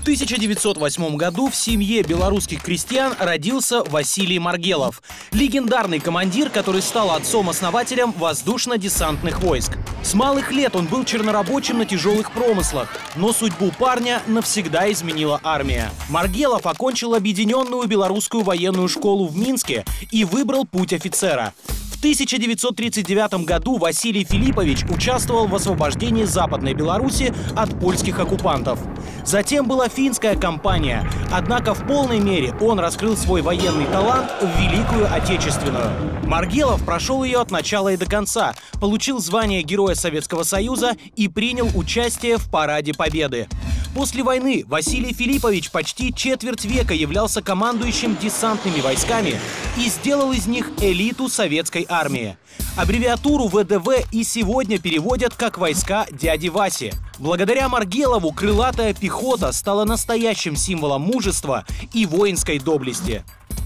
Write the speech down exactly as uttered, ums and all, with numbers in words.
В тысяча девятьсот восьмом году в семье белорусских крестьян родился Василий Маргелов, легендарный командир, который стал отцом-основателем воздушно-десантных войск. С малых лет он был чернорабочим на тяжелых промыслах, но судьбу парня навсегда изменила армия. Маргелов окончил объединенную белорусскую военную школу в Минске и выбрал путь офицера. В тысяча девятьсот тридцать девятом году Василий Филиппович участвовал в освобождении Западной Беларуси от польских оккупантов. Затем была финская кампания, однако в полной мере он раскрыл свой военный талант в Великую Отечественную. Маргелов прошел ее от начала и до конца, получил звание Героя Советского Союза и принял участие в Параде Победы. После войны Василий Филиппович почти четверть века являлся командующим десантными войсками и сделал из них элиту советской армии. Аббревиатуру вэ дэ вэ и сегодня переводят как «Войска дяди Васи». Благодаря Маргелову крылатая пехота стала настоящим символом мужества и воинской доблести.